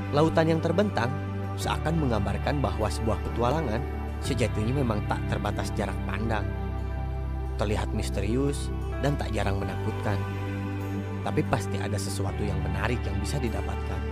Lautan yang terbentang seakan menggambarkan bahwa sebuah petualangan sejatinya memang tak terbatas jarak pandang. Terlihat misterius dan tak jarang menakutkan. Tapi pasti ada sesuatu yang menarik yang bisa didapatkan.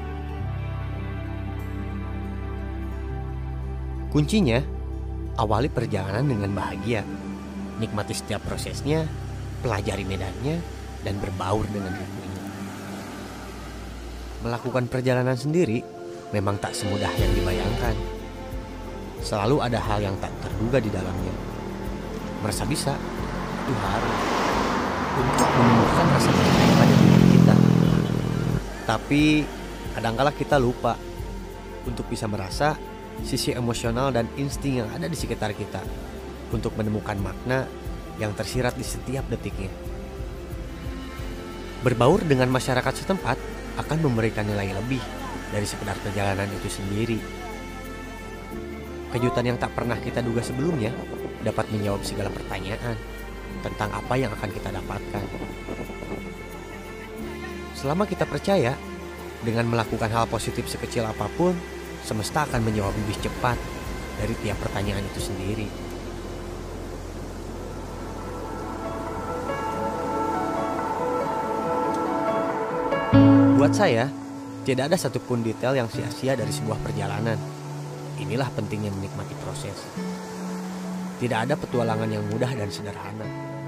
Kuncinya, awali perjalanan dengan bahagia. Nikmati setiap prosesnya, pelajari medannya, dan berbaur dengan ritmenya. Melakukan perjalanan sendiri memang tak semudah yang dibayangkan. Selalu ada hal yang tak terduga di dalamnya. Merasa bisa, itu harus untuk menemukan rasa percaya pada diri kita. Tapi kadangkala kita lupa untuk bisa merasa sisi emosional dan insting yang ada di sekitar kita, untuk menemukan makna yang tersirat di setiap detiknya. Berbaur dengan masyarakat setempat akan memberikan nilai lebih dari sekedar perjalanan itu sendiri. Kejutan yang tak pernah kita duga sebelumnya dapat menjawab segala pertanyaan tentang apa yang akan kita dapatkan. Selama kita percaya, dengan melakukan hal positif sekecil apapun, semesta akan menjawab lebih cepat dari tiap pertanyaan itu sendiri. Buat saya, tidak ada satupun detail yang sia-sia dari sebuah perjalanan. Inilah pentingnya menikmati proses. Tidak ada petualangan yang mudah dan sederhana.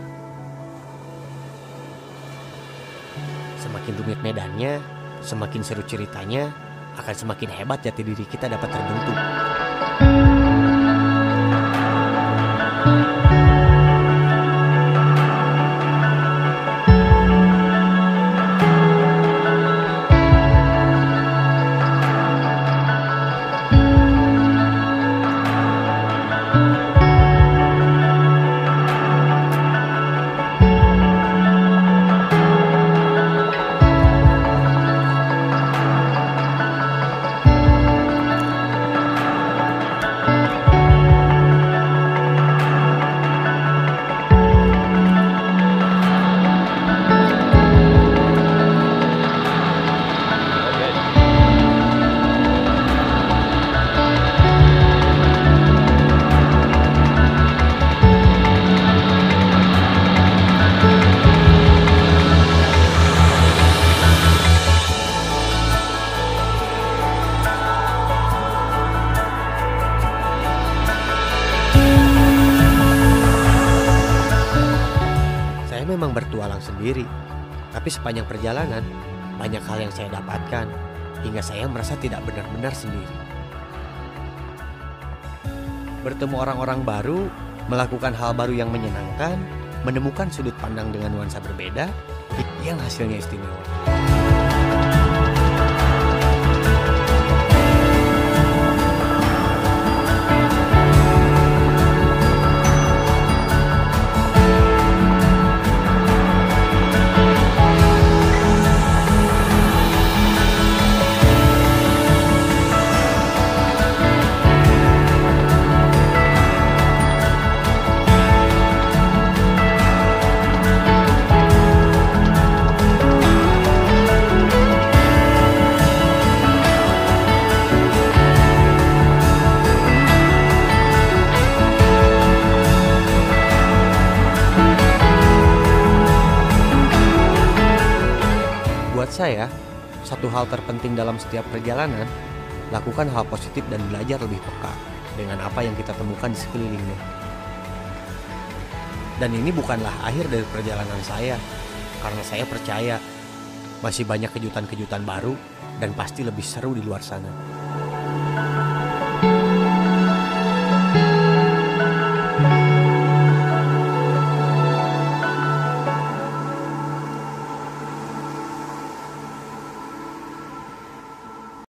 Semakin rumit medannya, semakin seru ceritanya, akan semakin hebat jati diri kita dapat terbentuk. Memang bertualang sendiri, tapi sepanjang perjalanan banyak hal yang saya dapatkan hingga saya merasa tidak benar-benar sendiri. Bertemu orang-orang baru, melakukan hal baru yang menyenangkan, menemukan sudut pandang dengan nuansa berbeda yang hasilnya istimewa. Buat saya, satu hal terpenting dalam setiap perjalanan, lakukan hal positif dan belajar lebih peka dengan apa yang kita temukan di sekelilingnya. Dan ini bukanlah akhir dari perjalanan saya, karena saya percaya masih banyak kejutan-kejutan baru dan pasti lebih seru di luar sana.